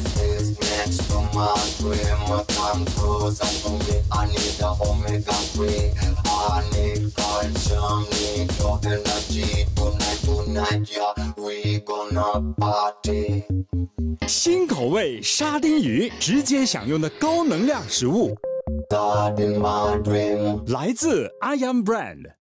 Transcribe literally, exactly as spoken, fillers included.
This is next to my dream. Come close and to me, I need the omega three. I need calcium, need your energy. Tonight, tonight, yeah, we gonna party. 新口味沙丁鱼，直接享用的高能量食物， God in my dream. 来自 I A M Brand。